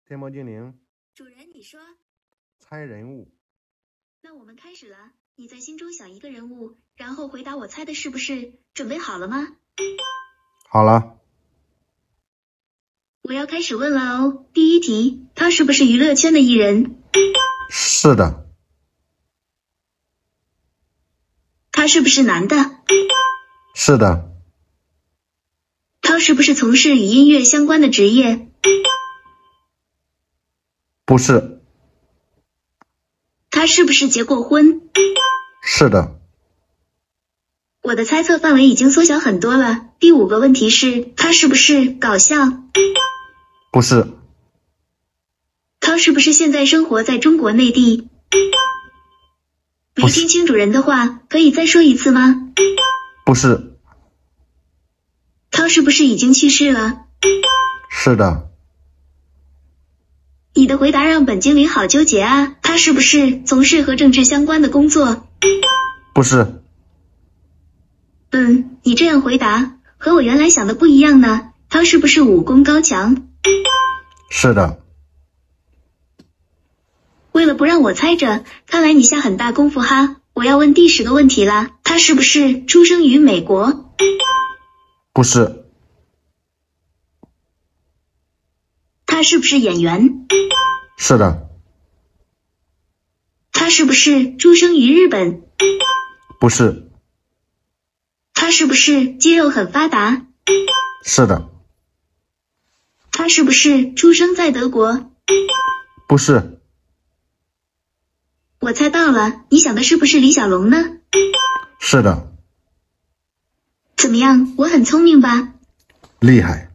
天猫精灵， 主人，你说。 猜人物。 那我们开始了，你在心中想一个人物，然后回答我猜的是不是？准备好了吗？ 好了。 我要开始问了哦。第一题，他是不是娱乐圈的艺人？ 是的。 他是不是男的？ 是的。 他是不是从事与音乐相关的职业？ 不是。 他是不是结过婚？ 是的。 我的猜测范围已经缩小很多了。第五个问题是，他是不是搞笑？ 不是。 他是不是现在生活在中国内地？没听清主人的话，可以再说一次吗？ 不是。 他是不是已经去世了？ 是的。 你的回答让本精灵好纠结啊。他是不是从事和政治相关的工作？ 不是。 你这样回答和我原来想的不一样呢。他是不是武功高强？ 是的。 为了不让我猜着，看来你下很大功夫哈。我要问第10个问题啦。他是不是出生于美国？ 不是。 他是不是演员？ 是的。 他是不是出生于日本？ 不是。 他是不是肌肉很发达？ 是的。 他是不是出生在德国？ 不是。 我猜到了，你想的是不是李小龙呢？ 是的。 怎么样，我很聪明吧？ 厉害。